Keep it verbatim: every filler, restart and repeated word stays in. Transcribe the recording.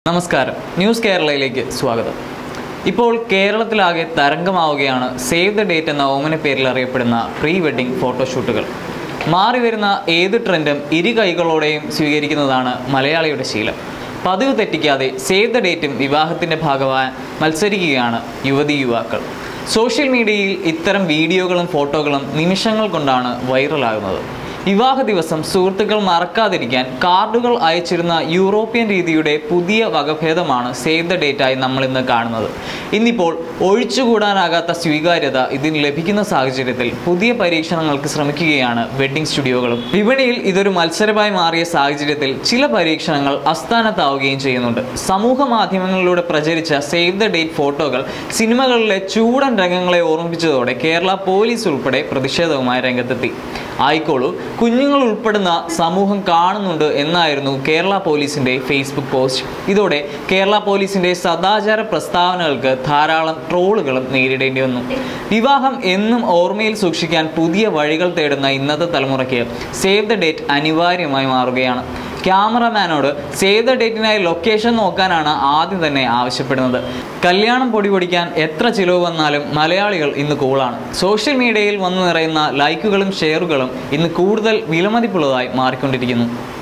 നമസ്കാരം, ന്യൂസ് കേരളയിലേക്ക് സ്വാഗതം. ഇപ്പോൾ കേരളത്തിലാകെ തരംഗമാവുകയാണ് സേവ് ദ ഡേറ്റ് എന്ന ഓമന പേരിൽ അറിയപ്പെടുന്ന പ്രീ വെഡിങ് ഫോട്ടോഷൂട്ടുകൾ. മാറി വരുന്ന ഏത് ട്രെൻഡും ഇരു കൈകളോടെയും സ്വീകരിക്കുന്നതാണ് മലയാളിയുടെ ശീലം. പതിവ് തെറ്റിക്കാതെ സേവ് ദ ഡേറ്റും വിവാഹത്തിൻ്റെ ഭാഗമായി മത്സരിക്കുകയാണ് യുവതി യുവാക്കൾ. സോഷ്യൽ മീഡിയയിൽ ഇത്തരം വീഡിയോകളും ഫോട്ടോകളും നിമിഷങ്ങൾ കൊണ്ടാണ് വൈറലാകുന്നത്. വിവാഹ ദിവസം സുഹൃത്തുക്കൾ മറക്കാതിരിക്കാൻ കാർഡുകൾ അയച്ചിരുന്ന യൂറോപ്യൻ രീതിയുടെ പുതിയ വകഭേദമാണ് സേവ് ദ ഡേറ്റായി നമ്മൾ ഇന്ന് കാണുന്നത്. ഇന്നിപ്പോൾ ഒഴിച്ചുകൂടാനാകാത്ത സ്വീകാര്യത ഇതിന് ലഭിക്കുന്ന സാഹചര്യത്തിൽ പുതിയ പരീക്ഷണങ്ങൾക്ക് ശ്രമിക്കുകയാണ് വെഡ്ഡിംഗ് സ്റ്റുഡിയോകളും. വിപണിയിൽ ഇതൊരു മത്സരമായി മാറിയ സാഹചര്യത്തിൽ ചില പരീക്ഷണങ്ങൾ അസ്ഥാനത്താവുകയും ചെയ്യുന്നുണ്ട്. സമൂഹ മാധ്യമങ്ങളിലൂടെ പ്രചരിച്ച സേവ് ദ ഡേറ്റ് ഫോട്ടോകൾ സിനിമകളിലെ ചൂടൻ രംഗങ്ങളെ ഓർമ്മിപ്പിച്ചതോടെ കേരള പോലീസ് ഉൾപ്പെടെ പ്രതിഷേധവുമായി രംഗത്തെത്തി. ആയിക്കോളൂ, കുഞ്ഞുങ്ങൾ ഉൾപ്പെടുന്ന സമൂഹം കാണുന്നുണ്ട് എന്നായിരുന്നു കേരള പോലീസിന്റെ ഫേസ്ബുക്ക് പോസ്റ്റ്. ഇതോടെ കേരള പോലീസിന്റെ സദാചാര പ്രസ്താവനകൾക്ക് ധാരാളം ട്രോളുകളും നേരിടേണ്ടി വന്നു. വിവാഹം എന്നും ഓർമ്മയിൽ സൂക്ഷിക്കാൻ പുതിയ വഴികൾ തേടുന്ന ഇന്നത്തെ തലമുറയ്ക്ക് സേവ് ദ ഡേറ്റ് അനിവാര്യമായി മാറുകയാണ്. ക്യാമറമാനോട് സേവ് ദ ഡേറ്റിനായി ലൊക്കേഷൻ നോക്കാനാണ് ആദ്യം തന്നെ ആവശ്യപ്പെടുന്നത്. കല്യാണം പൊടി പൊടിക്കാൻ എത്ര ചിലവ് വന്നാലും മലയാളികൾ ഇന്ന് കൂളാണ്. സോഷ്യൽ മീഡിയയിൽ വന്നു നിറയുന്ന ലൈക്കുകളും ഷെയറുകളും ഇന്ന് കൂടുതൽ വിലമതിപ്പുള്ളതായി മാറിക്കൊണ്ടിരിക്കുന്നു.